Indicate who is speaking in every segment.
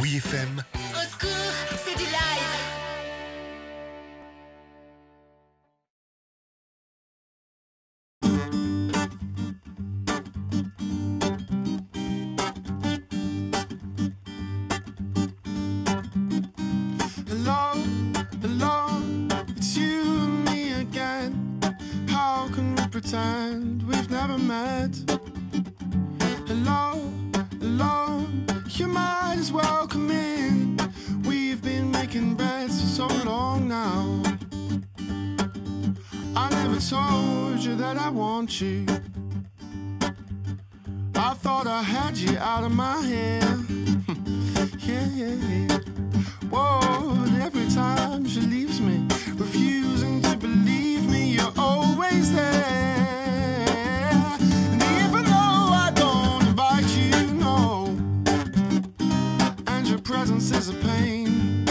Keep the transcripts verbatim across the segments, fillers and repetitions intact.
Speaker 1: Oui F M.
Speaker 2: Au secours, c'est du live.
Speaker 3: Hello, hello, it's you and me again. How can we pretend we've never met? Hello, hello, you might as well come in. We've been making bets for so long now. I never told you that I want you. I thought I had you out of my head. Yeah, yeah, yeah. Whoa, and every time she leaves me, refusing to believe me, you're always there. And even though I don't invite you, no, and your presence is a pain,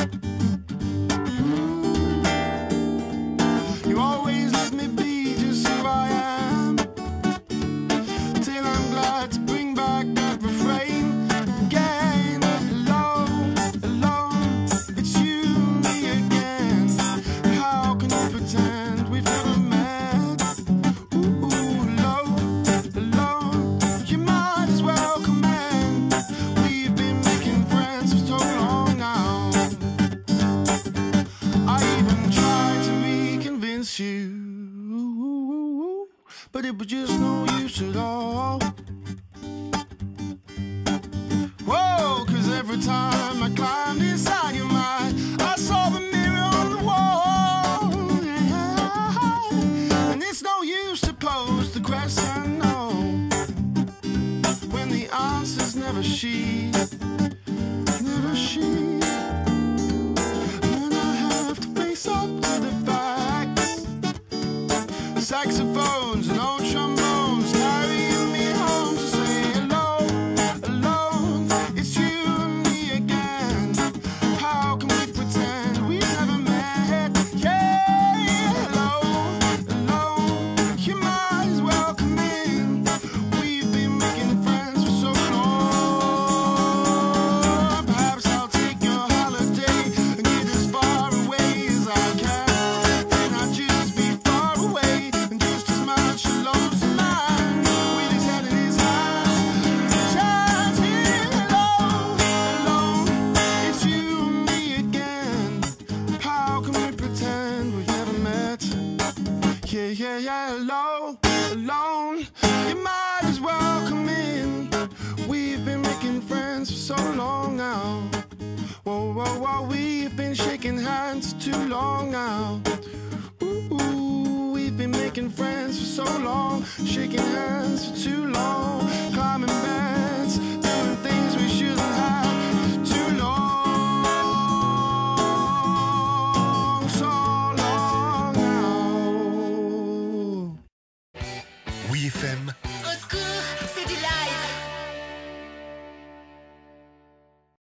Speaker 3: you always let me be just who I am, till I'm glad to bring back that refrain again. Hello, hello, it's you and me again. How can you pretend we've never met? Ooh, hello, hello, you might as well come in. We've been making friends for so long now. I even tried to reconvince you, but it was just no use at all. Whoa, cause every time I climbed inside your mind, I saw the mirror on the wall. Yeah. And it's no use to pose the question, no, when the answer's never she, never she. And I have to face up to the facts. Saxophones and old trombones carrying me home to say hello, hello, it's you and me again. How can we pretend we've never met? Yeah, hello, hello, you might as well come in. We've been making friends for so long. Perhaps I'll take a holiday and get as far away as I can. Then I'll just be far away and just as much alone as mine, with his head in his hands, chanting hello, hello, it's you and me again. How can we pretend we've never met? Yeah, yeah, yeah, hello, alone, you might as well come in. We've been making friends for so long now. Whoa, whoa, whoa, we've been shaking hands too long now. Ooh, we've been making friends for so long, shaking hands for too long, climbing beds, doing things we shouldn't have too long, so long now.
Speaker 1: Oui F M.